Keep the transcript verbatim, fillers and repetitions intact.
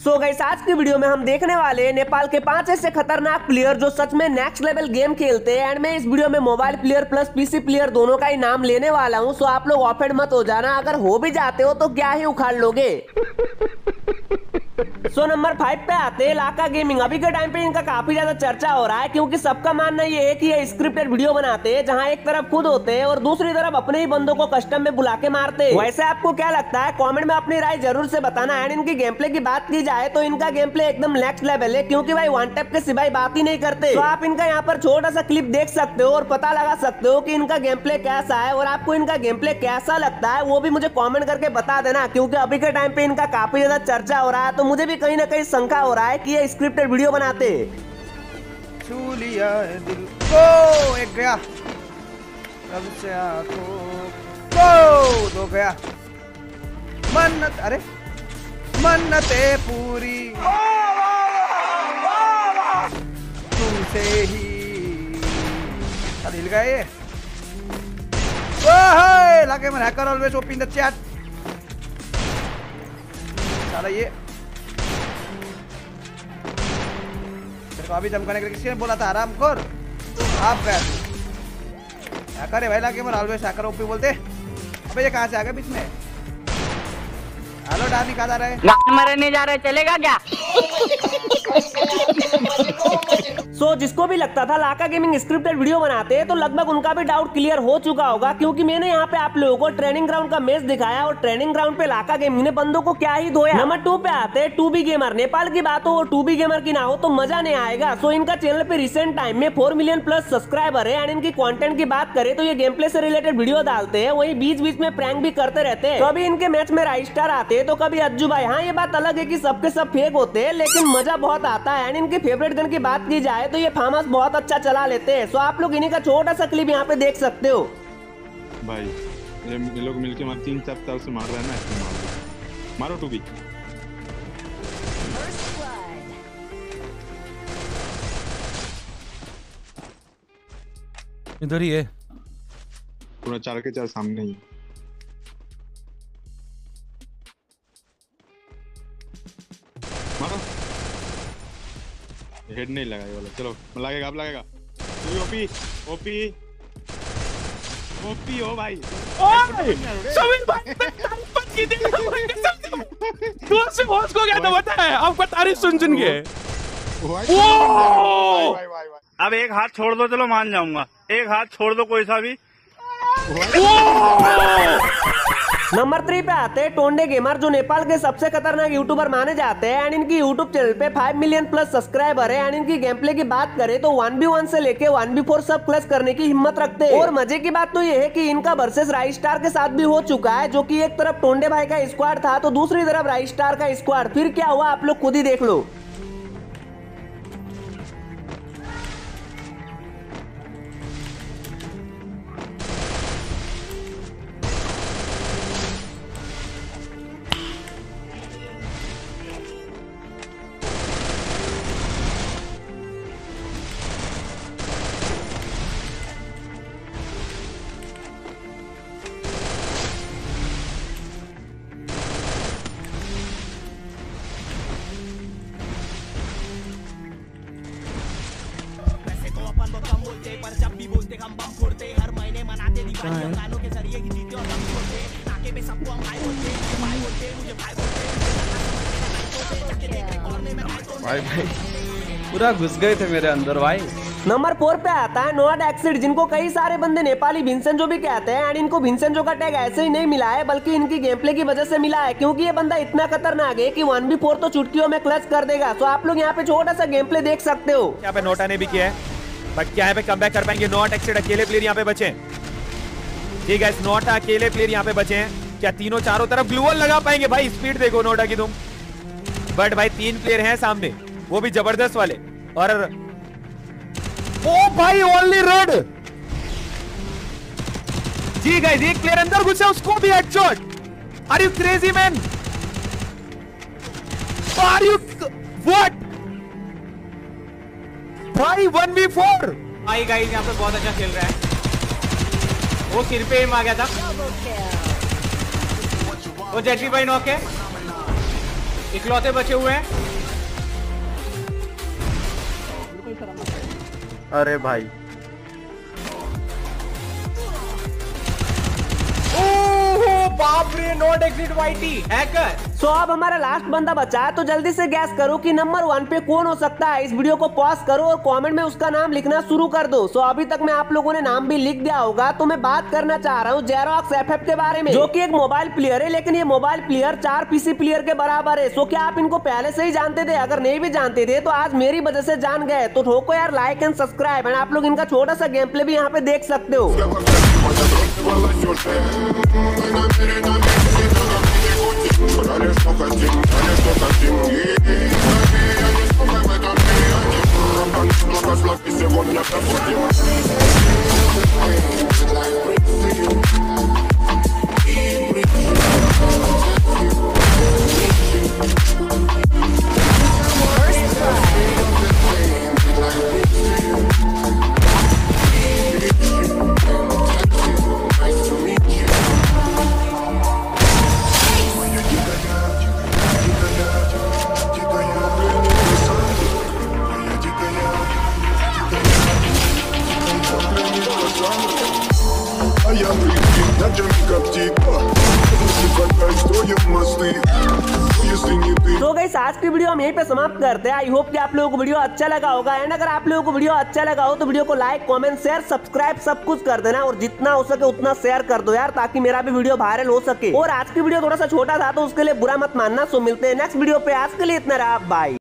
So guys आज की video में हम देखने वाले हैं नेपाल के पांच ऐसे खतरनाक प्लेयर जो सच में नेक्स्ट लेवल गेम खेलते हैं। एंड मैं इस वीडियो में mobile player plus PC player दोनों का ही नाम लेने वाला हूं। सो आप लोग ऑफेंड मत हो जाना, अगर हो भी जाते हो तो क्या ही उखाड़ लोगे। सो नंबर फाइव पे आते हैं लाका गेमिंग। अभी के टाइम पे इनका काफी ज्यादा चर्चा हो रहा है क्योंकि सबका मानना ये है कि ये स्क्रिप्टेड वीडियो बनाते हैं जहां एक तरफ खुद होते हैं और दूसरी तरफ अपने ही बंदों को कस्टम में बुला के मारते हैं। वैसे आपको क्या लगता है कमेंट में अपनी राय जरूर से बताना। एंड इनकी गेम प्ले की बात की जाए तो इनका गेम प्ले एकदम नेक्स्ट लेवल है क्योंकि भाई वन टैप के सिवाय बात ही नहीं करते। तो आप इनका यहाँ पर छोटा सा क्लिप देख सकते हो और पता लगा सकते हो कि इनका गेम प्ले कैसा है और आपको इनका गेम प्ले कैसा लगता है वो भी मुझे कमेंट करके बता देना क्योंकि अभी के टाइम पे इनका काफी ज्यादा चर्चा हो रहा है। तो मुझे भी कहीं ना कहीं शंका हो रहा है कि ये स्क्रिप्टेड वीडियो बनाते। छू लिया है दिल को, एक गया रब से आंखों को, दो गया मन्नत, अरे मन्नते पूरी तुमसे ही हिल गया ये। ओह लाके मैं hacker always open the chat साला ये तो अभी जमकाने के लिए किसी ने बोला था आराम कर, आप गए हैकर है भाई लाके मैं ऑलवेज हैकर ओपी बोलते। अबे ये कहाँ से आ गया बीच में? हेलो डार्लिंग कहाँ जा रहे हैं? मरे नहीं जा रहे, चलेगा क्या? सो so, जिसको भी लगता था लाका गेमिंग स्क्रिप्टेड वीडियो बनाते हैं तो लगभग उनका भी डाउट क्लियर हो चुका होगा क्योंकि मैंने यहाँ पे आप लोगों को ट्रेनिंग ग्राउंड का मैच दिखाया और ट्रेनिंग ग्राउंड पे लाका गेमिंग ने बंदों को क्या ही धोया। नंबर टू पे आते हैं टू बी गेमर। नेपाल की बात हो टू बी गेमर की ना हो तो मजा नहीं आएगा। सो so, इनका चैनल पे रिसेंट टाइम में फोर मिलियन प्लस सब्सक्राइबर है। एंड इनकी कंटेंट की बात करें तो ये गेम प्ले से रिलेटेड वीडियो डालते हैं, वही बीच बीच में प्रैंक भी करते रहते हैं। कभी इनके मैच में राइस्टार आते हैं तो कभी अज्जू भाई। हाँ ये बात अलग है कि सबके सब फेक होते हैं लेकिन मजा बहुत आता है। एंड इनके फेवरेट गन की बात की जाए तो ये फार्मस बहुत अच्छा चला लेते हैं। सो आप लोग इन्हीं का छोटा सा क्लिप यहाँ पे देख सकते हो। भाई ये लोग मिलके मार तीन चार साल से मार रहे हैं ना, ऐसे मार दो। मारो टू बी। इधर ही है पूरा चार के चार सामने ही। मारो हेड नहीं लगा ये वाला, चलो लगेगा अब लगेगा। ओपी ओपी ओपी ओ भाई समीर भाई दूर से होश को क्या तो पता है आपका तारीफ सुन सुन के। अब एक हाथ छोड़ दो, चलो मान जाऊंगा। एक हाथ छोड़ दो कोई सा भी। नंबर थ्री पे आते हैं टोंडे गेमर जो नेपाल के सबसे खतरनाक यूट्यूबर माने जाते हैं। एंड इनकी यूट्यूब चैनल पे फाइव मिलियन प्लस सब्सक्राइबर है। एंड इनकी गेम प्ले की बात करें तो वन बी वन से लेके वन बी फोर सब क्लच करने की हिम्मत रखते हैं। और मजे की बात तो ये है कि इनका वर्सेस राइस्टार के साथ भी हो चुका है जो कि एक तरफ टोंडे भाई का स्क्वाड था तो दूसरी तरफ राइस्टार का स्क्वाड। फिर क्या हुआ आप लोग खुद ही देख लो। पर जब भी बोलते हम बम फोड़ते, हर महीने मनाते दिवाली हम गानों के जरिए ही जीते और हम छोड़ते। नाके पे सबको हम भाई बोलते, भाई बोलते मुझे भाई बोलते। भाई भाई पूरा घुस गए थे मेरे अंदर भाई। नंबर फोर पे आता है नोआड एक्सिड जिनको कई सारे बंदे नेपाली भिंसेंजो भी कहते हैं। एंड इनको भिंसेंजो का टैग ऐसे ही नहीं मिला है बल्कि इनकी गेम प्ले की वजह से मिला है क्योंकि ये बंदा इतना खतरनाक है कि वन बी फोर तो चुटकियों में क्लच कर देगा। तो आप लोग यहाँ पे छोटा सा गेम प्ले देख सकते हो। यहाँ पे नोटा ने भी किया है बट क्या यहाँ पे कमबैक कर पाएंगे? नॉट एक्सेड अकेले प्लेयर यहाँ पे बचे। ठीक है नोटा अकेले प्लेयर यहाँ पे बचे हैं। क्या तीनों चारों तरफ ग्लूवल लगा पाएंगे? भाई स्पीड देखो नोटा की तुम। बट भाई तीन प्लेयर हैं सामने वो भी जबरदस्त वाले। और ओ भाई ओनली रेड। जी गाइस एक प्लेयर अंदर घुसा उसको भी headshot. Are you crazy man? Are you what भाई वन वी फोर। भाई गाइस यहाँ पे बहुत अच्छा खेल रहा है। वो सिर पे आ गया था। वो जेटी भाई नॉक है। इकलौते बचे हुए हैं। अरे भाई ओहो बाप रे, not exit YT hacker. So अब हमारा लास्ट बंदा बचा है, तो जल्दी से गैस करो कि नंबर वन पे कौन हो सकता है। इस वीडियो को पॉज करो और कमेंट में उसका नाम लिखना शुरू कर दो। सो अभी तक में आप लोगों ने नाम भी लिख दिया होगा, तो मैं बात करना चाह रहा हूँ जेरोक्स एफएफ के बारे में, जो कि एक मोबाइल प्लेयर है, लेकिन ये मोबाइल प्लेयर चार पीसी प्लेयर के बराबर है। सो क्या आप इनको पहले से ही जानते थे? अगर नहीं भी जानते थे तो आज मेरी वजह से जान गए, तो ठोको यार लाइक एंड सब्सक्राइब। एंड आप लोग इनका छोटा सा गेम प्ले भी यहाँ पे देख सकते हो। Dale, что хотим, dale, что хотим. Я не стукай в этом мире. Много слов и сегодня проходим. А я прикинь, на джамке как типа. Строим мосты, если не ты. तो गाइस आज की वीडियो हम यहीं पे समाप्त करते हैं। आई होप कि आप लोगों को वीडियो अच्छा लगा होगा। एंड अगर आप लोगों को वीडियो अच्छा लगा हो तो वीडियो को लाइक, कमेंट, शेयर, सब्सक्राइब सब कुछ कर देना, और जितना हो सके उतना शेयर कर दो यार, ताकि मेरा भी वीडियो वायरल हो सके। और आज की वीडियो थोड़ा सा छोटा था तो उसके लिए बुरा मत मानना। सो मिलते हैं नेक्स्ट वीडियो पे। आज के लिए इतना रहा, बाय।